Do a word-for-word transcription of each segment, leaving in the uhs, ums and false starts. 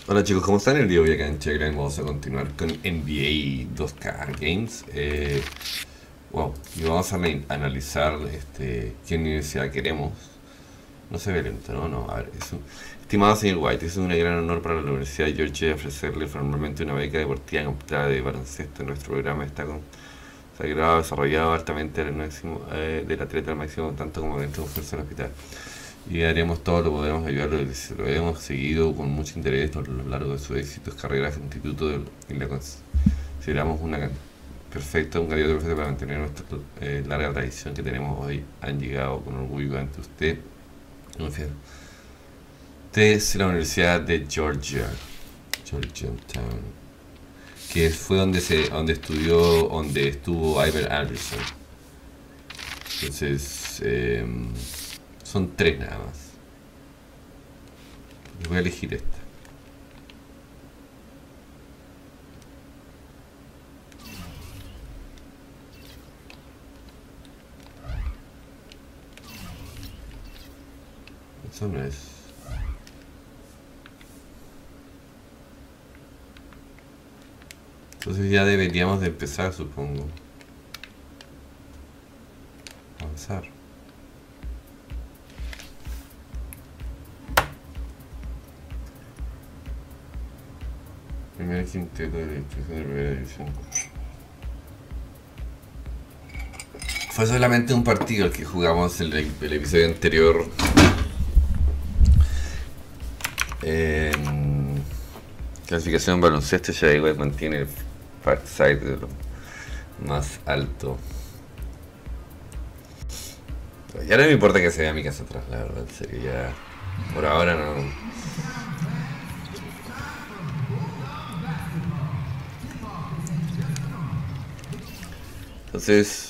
Hola chicos, ¿cómo están? El día de hoy acá en Chile vamos a continuar con N B A dos K Games. Eh, wow, y vamos a analizar este, qué universidad queremos. No se ve lento, ¿no? No, a ver, es un... Estimado señor White, es un gran honor para la Universidad de Georgia ofrecerle formalmente una beca deportiva completa de baloncesto. Nuestro programa está consagrado, desarrollado altamente al máximo, eh, del atleta al máximo, tanto como dentro de un esfuerzo en el hospital. Y haremos todo lo que podemos ayudarlo. Lo hemos seguido con mucho interés a lo largo de sus éxitos, carreras en instituto de, y la consideramos una perfecta, un candidato perfecto para mantener nuestra eh, larga tradición que tenemos hoy. Han llegado con orgullo ante usted. Usted es la Universidad de Georgia, Georgetown, que fue donde se, donde estudió, donde estuvo Iver Anderson. Entonces, eh, son tres nada más. Voy a elegir esta. Eso no es. Entonces ya deberíamos de empezar, supongo. Avanzar. Primer quinteto de la instrucción de primera división. Fue solamente un partido el que jugamos en el, el episodio anterior. En clasificación baloncesto, ya igual mantiene el park side de lo más alto. Ya no me importa que se vea mi casa atrás, la verdad, en serio, ya por ahora no. Entonces,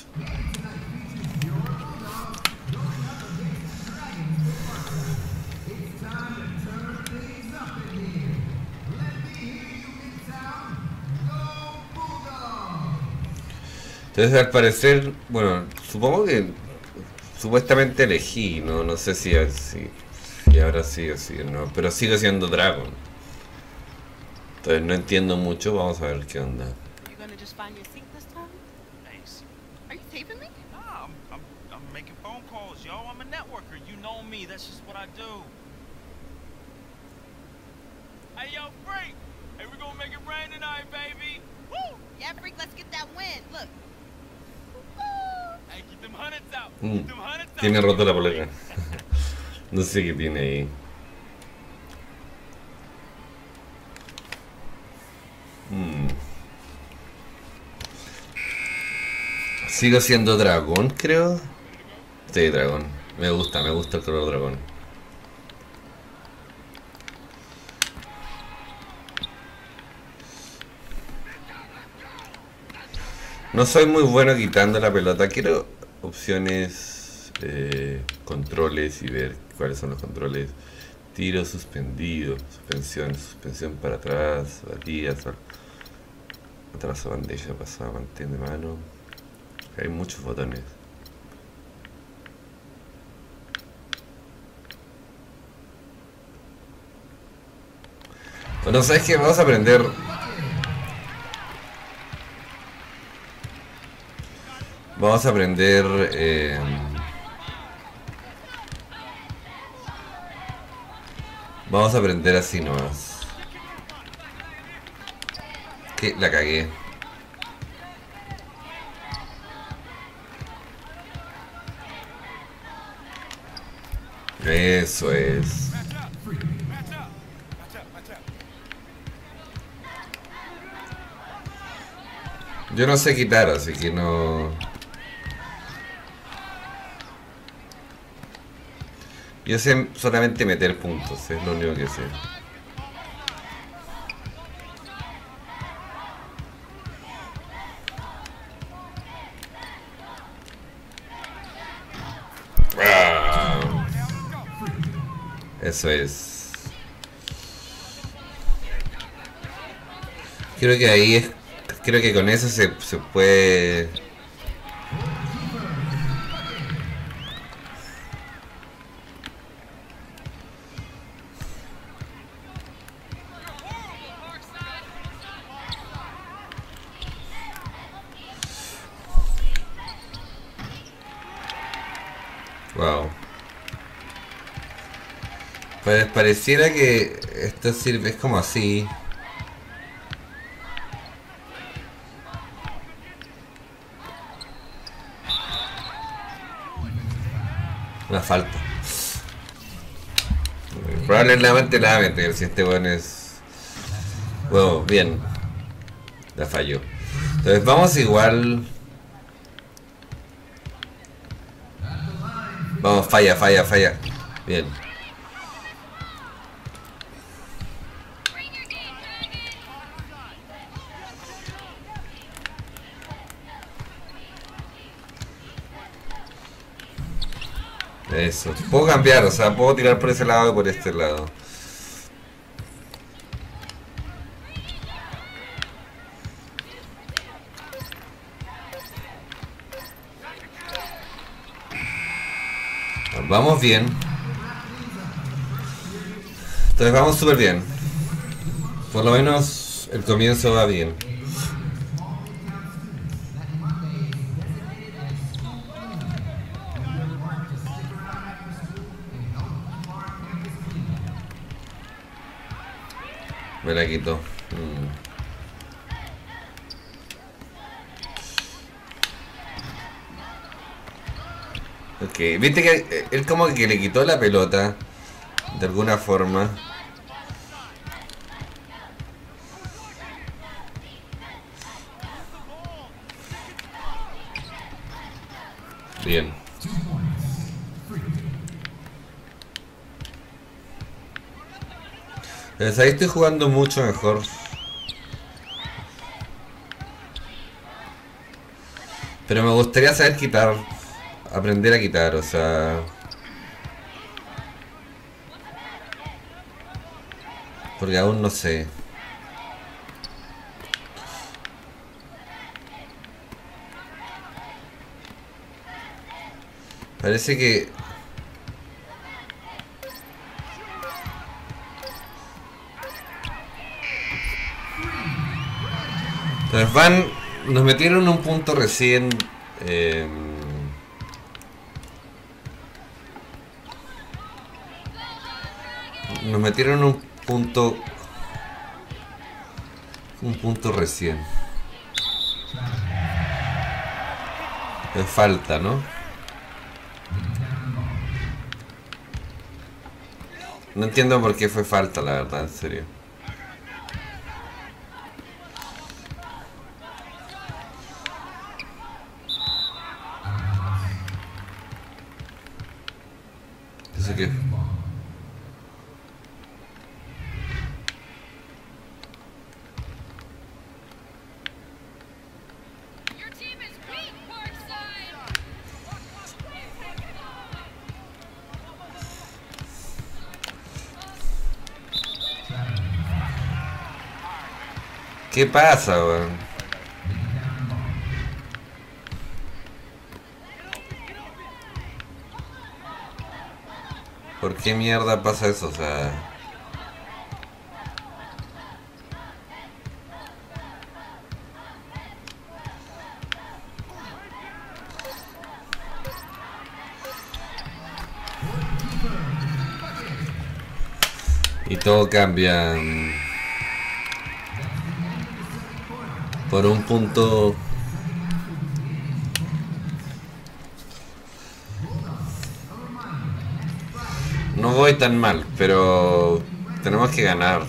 entonces al parecer, bueno, supongo que supuestamente elegí, no, no sé si, si, si habrá sido así o no, pero sigo siendo Dragon. Entonces no entiendo mucho, vamos a ver qué onda. Hey yo, Freak! Hey, we're gonna make it rain tonight, baby! Woo! Yeah, Freak, let's get that win. Look. Hey, keep them hundreds out. Mm. Keep them hundreds out. Tiene roto la polera. No sé qué tiene ahí. Mm. Sigo siendo dragón, creo. Sí, dragón. Me gusta, me gusta el color dragón. No soy muy bueno quitando la pelota. Quiero opciones, eh, controles y ver cuáles son los controles. Tiro suspendido, suspensión, suspensión para atrás, batidas, atrás o bandeja, pasada, mantén de mano. Hay muchos botones. Bueno, ¿sabes qué? Vamos a aprender. Vamos a aprender. Eh, vamos a aprender así nomás. Que la cagué. Eso es. Yo no sé quitar, así que no. Yo sé solamente meter puntos, es lo único que sé. Ah, eso es. Creo que ahí es. Creo que con eso se, se puede. Pues pareciera que esto sirve, es como así. Una falta. Probablemente la va a meter si este weón es... Bueno, bien. La falló. Entonces vamos igual... Vamos, falla, falla, falla. Bien. Eso. Puedo cambiar, o sea, puedo tirar por ese lado y por este lado. Vamos bien. Entonces vamos súper bien. Por lo menos el comienzo va bien. Me la quito. Mm. Ok, viste que él como que le quitó la pelota de alguna forma. Bien. Pues ahí estoy jugando mucho mejor. Pero me gustaría saber quitar. Aprender a quitar, o sea... Porque aún no sé. Parece que... Entonces van... Nos metieron un punto recién... Eh, nos metieron un punto... Un punto recién. Es falta, ¿no? No entiendo por qué fue falta, la verdad, en serio. Eso que... ¿Qué pasa, weón? ¿Por qué mierda pasa eso? O sea... Y todo cambia... Por un punto... No voy tan mal, pero... Tenemos que ganar.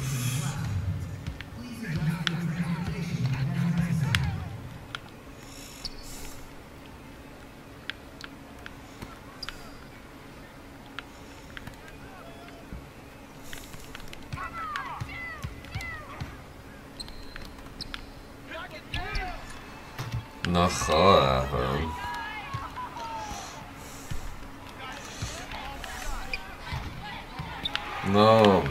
No jodas, weón. No.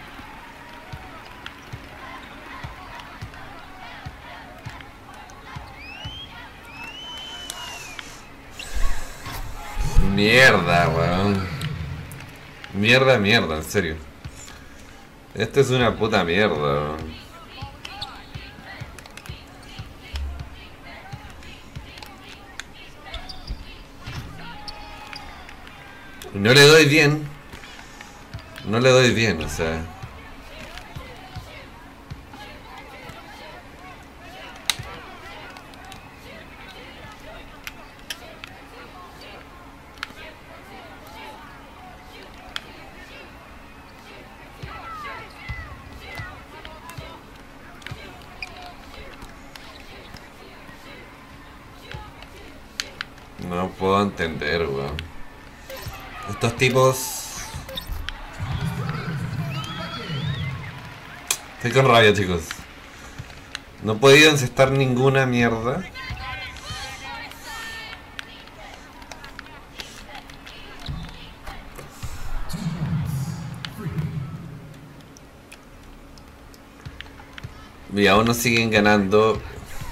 Mierda, weón. Mierda, mierda, en serio. Esto es una puta mierda, weón. No le doy bien. No le doy bien, o sea. No puedo entender, weón. Estos tipos... Estoy con rabia, chicos. No he podido encestar ninguna mierda. Y aún nos siguen ganando.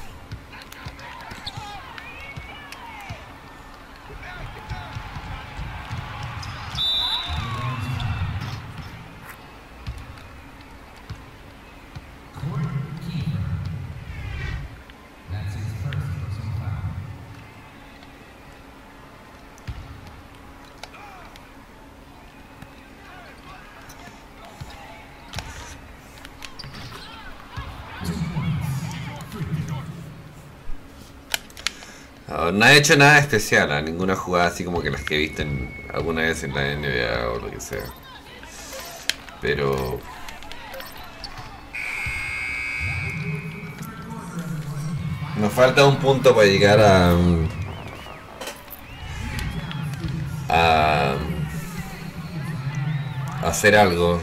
No ha hecho nada especial, ¿eh? Ninguna jugada así como que las que he visto en, alguna vez en la N B A o lo que sea. Pero... nos falta un punto para llegar a... a... a hacer algo.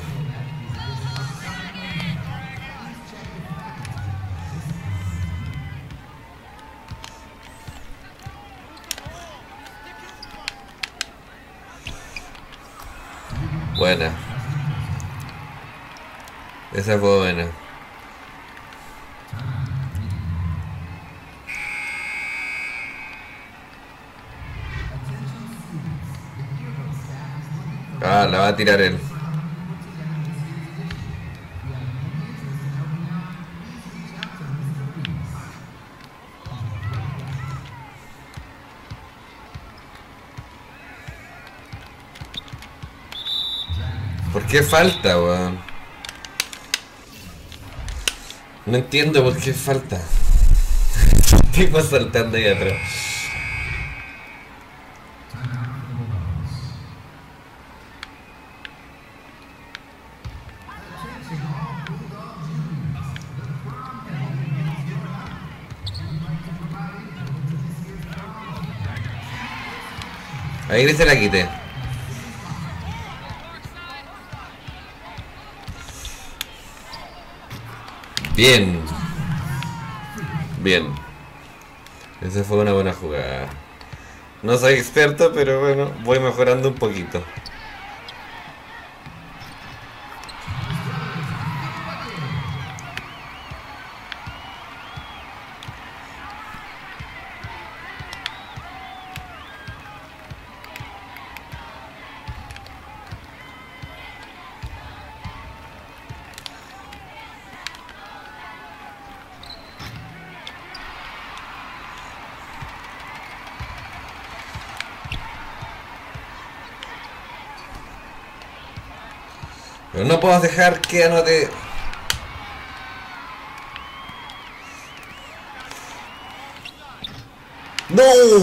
Buena. Esa fue buena. Ah, la va a tirar él. ¿Por qué falta, weón? No entiendo por qué falta. Tipo saltando ahí atrás. Ahí se la quité. Bien. Bien. Esa fue una buena jugada. No soy experto, pero bueno, voy mejorando un poquito. Pero no puedo dejar que anote. ¡No!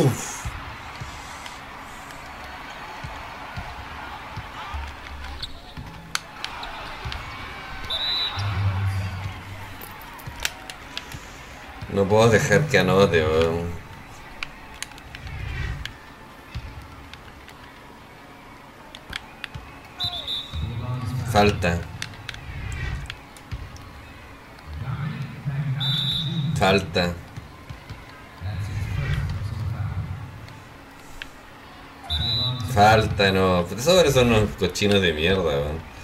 No puedo dejar que anote, weón. Falta. Falta. Falta, no. Esos son unos cochinos de mierda, weón.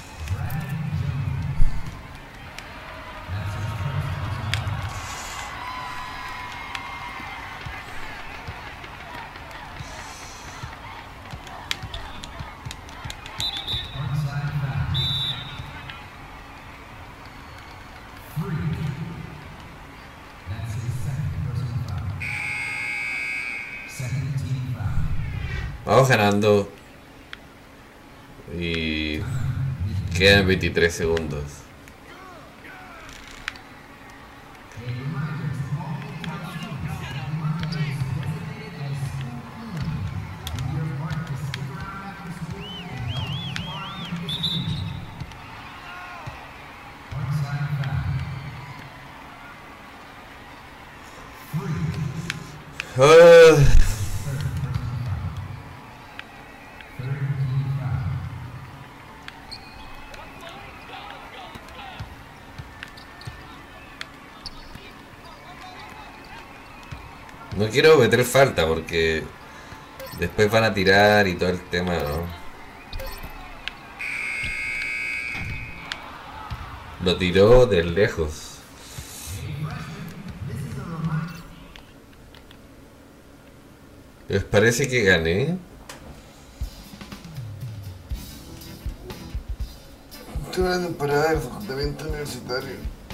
Vamos ganando. Y Quedan veintitrés segundos. Uh, no quiero meter falta porque después van a tirar y todo el tema, ¿no? Lo tiró de lejos. ¿Les parece que gané? Estoy para ver evento universitario.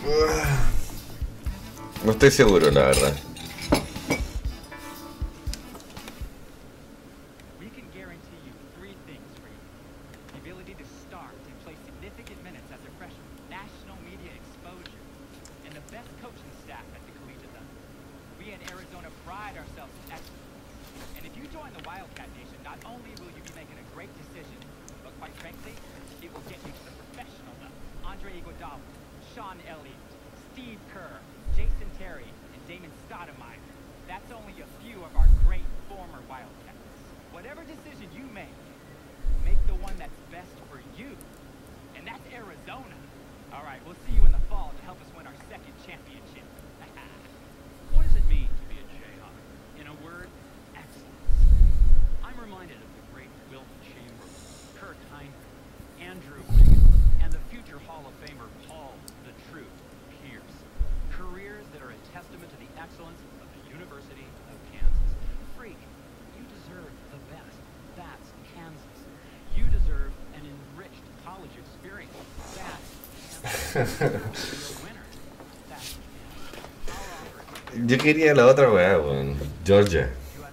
No estoy seguro, la verdad. Yo quería la otra weá, weón. Georgia.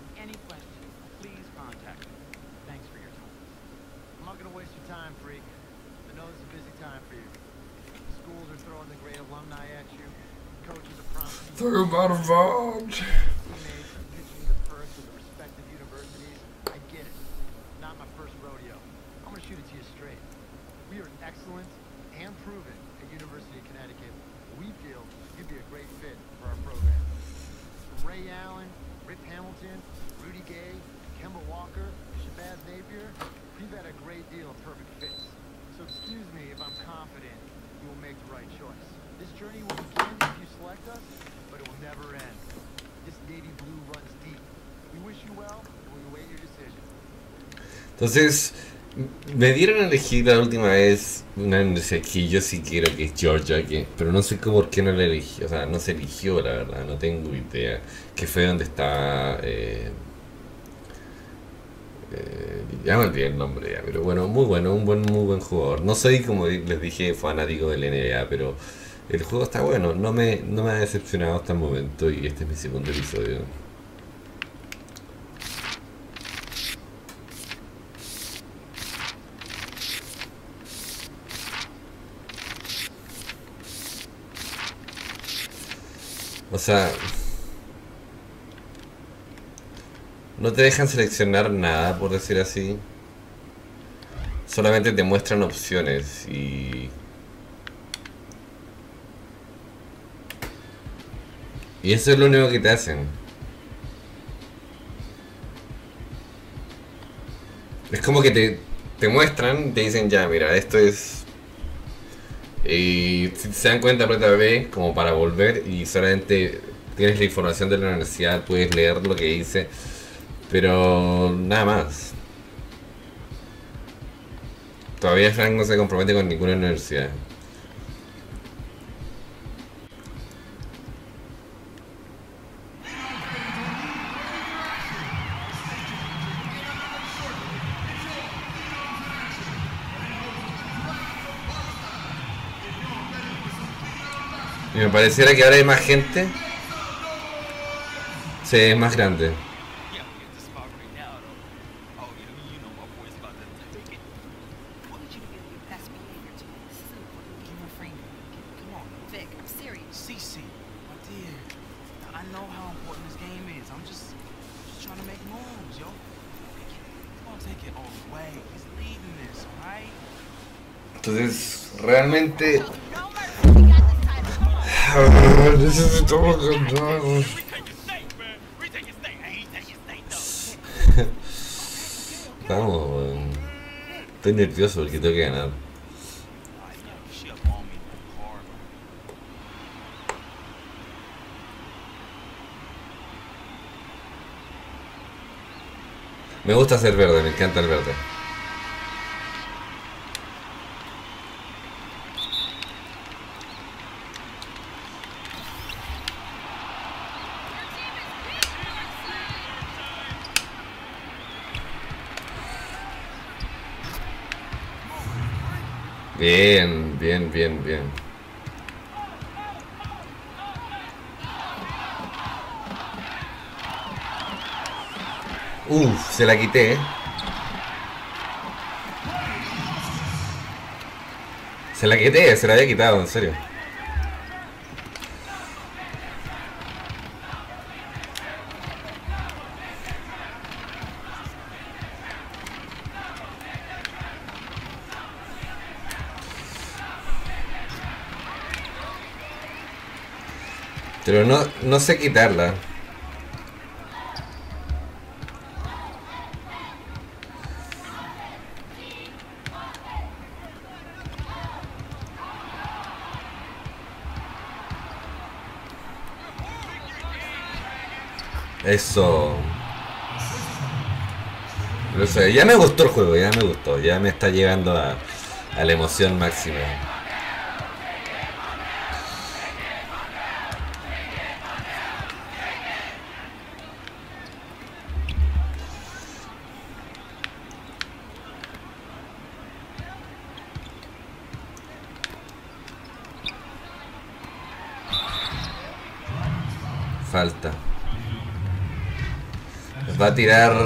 Talk about a vouch. Entonces, me dieron a elegir la última vez una universidad que yo sí quiero, que es Georgia, que, pero no sé cómo, por qué no la elegí, o sea, no se eligió, la verdad, no tengo idea. Que fue donde está... Eh, eh, ya me olvidé el nombre ya, pero bueno, muy bueno, un buen, muy buen jugador. No soy, como les dije, fanático del N B A, pero el juego está bueno, no me, no me ha decepcionado hasta el momento y este es mi segundo episodio. O sea, no te dejan seleccionar nada, por decir así. Solamente te muestran opciones y... Y eso es lo único que te hacen. Es como que te, te muestran, te dicen ya, mira, esto es... Y si se dan cuenta, aprieta B como para volver y solamente tienes la información de la universidad, puedes leer lo que dice, pero nada más. Todavía Frank no se compromete con ninguna universidad. Y me pareciera que ahora hay más gente. Sí, es más grande. Vic, I'm serious. Cece, my dear, I know how important this game is. I'm just, just trying to make moves, yo. Don't take it all the way. He's leading this, alright? Entonces, realmente... No mercy, we got this title. Come on. Necesito ganar. Retake your steak, man. Retake your steak. Hey, retake your steak, though. Vamos, weón. Estoy nervioso porque tengo que ganar. She up on me hard. Me gusta ser verde, me encanta el verde. Bien, bien, bien, bien. Uf, se la quité. Se la quité, se la había quitado, en serio. Pero no, no sé quitarla. Eso. No sé, ya me gustó el juego, ya me gustó. Ya me está llegando a, a la emoción máxima. Falta. Va a tirar.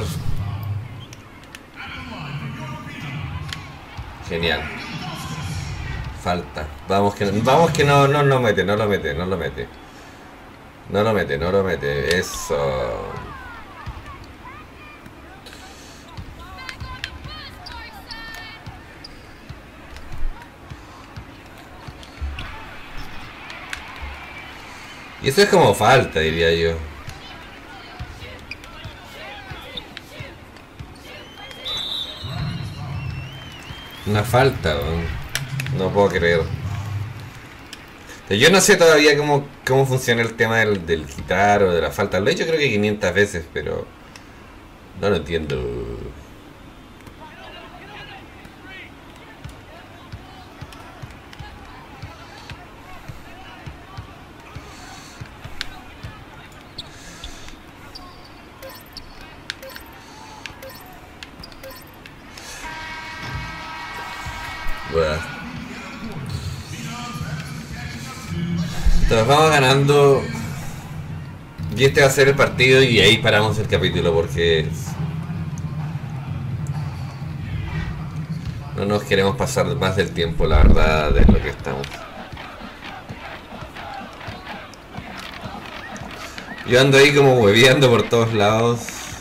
Genial. Falta. Vamos que vamos que no no no mete, no lo mete, no lo mete. No lo mete, no lo mete. Eso. Y eso es como falta, diría yo. Una falta, ¿no? No puedo creer. Yo no sé todavía cómo, cómo funciona el tema del, del quitar o de la falta. Lo he hecho creo que quinientas veces, pero no lo entiendo. Entonces vamos ganando. Y este va a ser el partido y ahí paramos el capítulo porque no nos queremos pasar más del tiempo, la verdad, de lo que estamos. Yo ando ahí como hueveando por todos lados.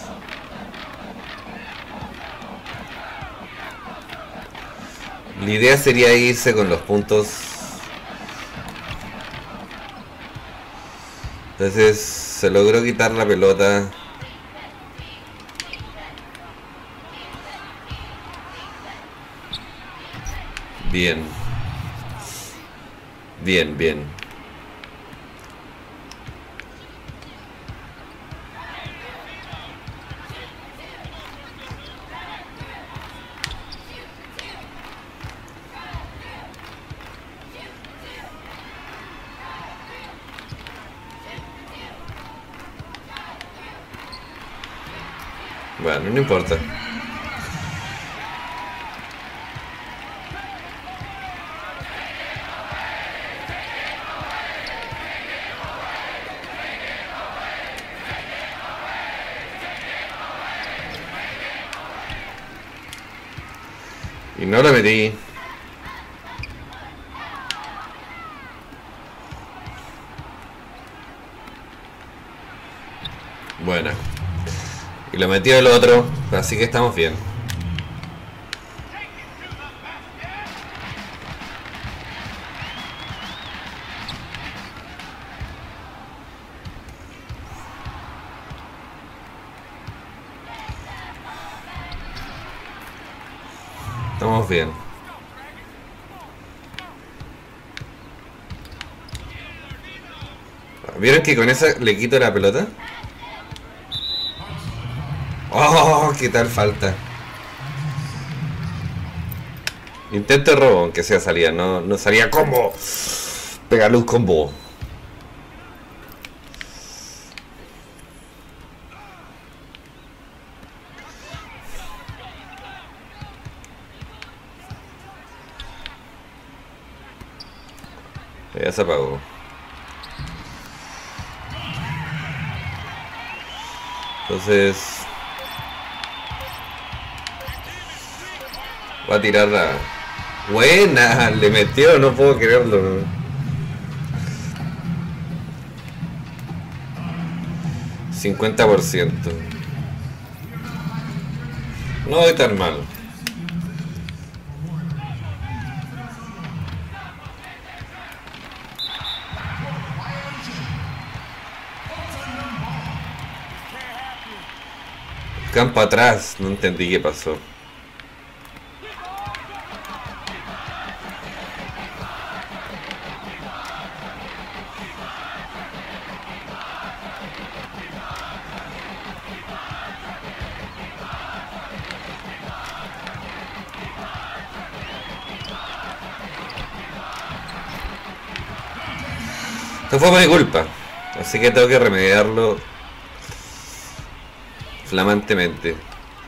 La idea sería irse con los puntos. Entonces se logró quitar la pelota. Bien. Bien, bien. Bueno, no importa. Y no la metí. Buena. Y lo metió el otro, así que estamos bien. Estamos bien. ¿Vieron que con esa le quito la pelota? ¡Oh! ¿Qué tal falta? Intento de robo, aunque sea salida. No, no salía combo. Pegarle un combo. Ya se apagó. Entonces va a tirar la... Buena, le metió, no puedo creerlo. cincuenta por ciento. No voy tan mal. Campo atrás, no entendí qué pasó. Esto fue por mi culpa, así que tengo que remediarlo flamantemente.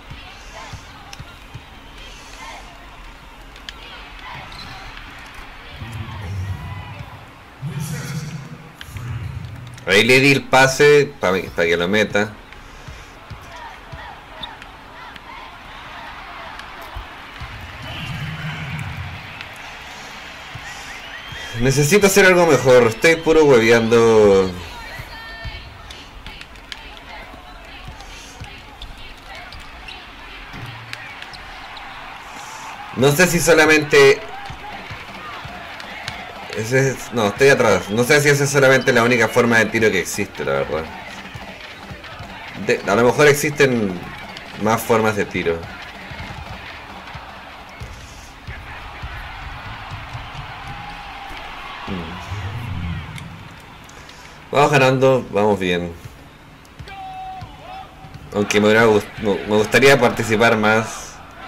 Ahí le di el pase para que lo meta. Necesito hacer algo mejor, estoy puro hueveando. No sé si solamente... Ese es... No, estoy atrás. No sé si esa es solamente la única forma de tiro que existe, la verdad. De... A lo mejor existen más formas de tiro. Vamos ganando, vamos bien. Aunque me, hubiera gust... me gustaría participar más.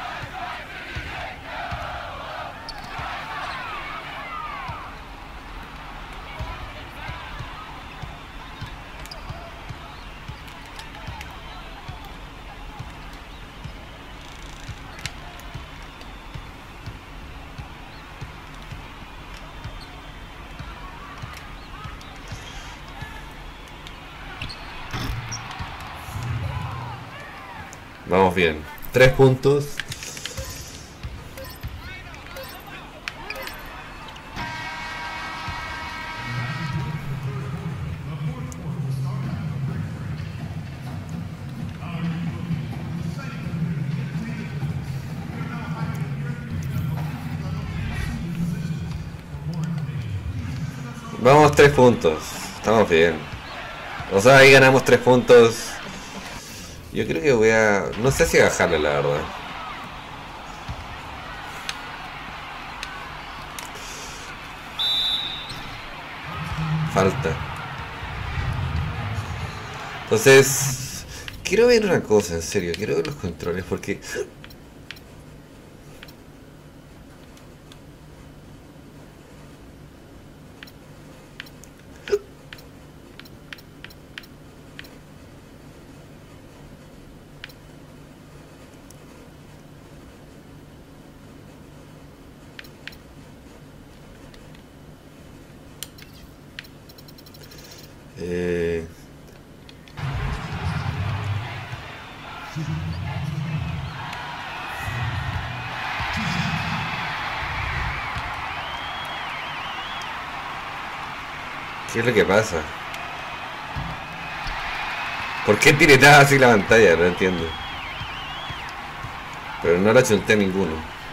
Vamos bien. Tres puntos. Vamos tres puntos. Estamos bien. O sea, ahí ganamos tres puntos. Yo creo que voy a... No sé si bajarle, la verdad. Falta. Entonces... Quiero ver una cosa, en serio. Quiero ver los controles porque... Eh... ¿Qué es lo que pasa? ¿Por qué tireteaba así la pantalla? No entiendo. Pero no la chunté a ninguno.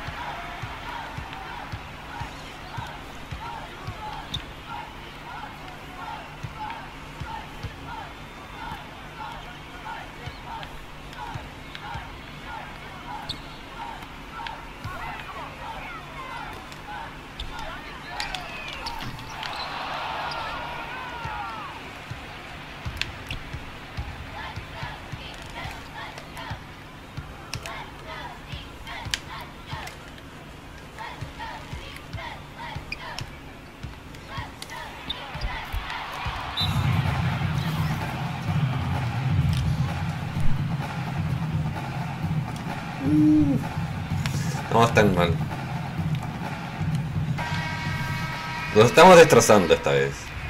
No es tan mal. Nos estamos destrozando esta vez.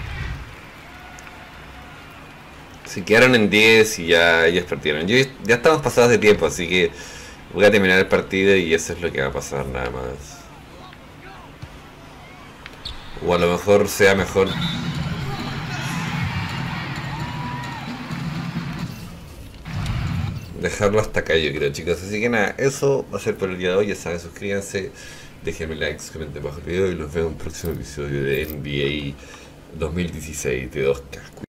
Se quedaron en diez y ya ellos perdieron. Yo, ya estamos pasados de tiempo, así que voy a terminar el partido y eso es lo que va a pasar nada más. O a lo mejor sea mejor dejarlo hasta acá, yo creo, chicos. Así que nada, eso va a ser por el día de hoy. Ya saben, suscríbanse, déjenme likes, comenten bajo el video y los veo en un próximo episodio de N B A dos mil dieciséis de dos K.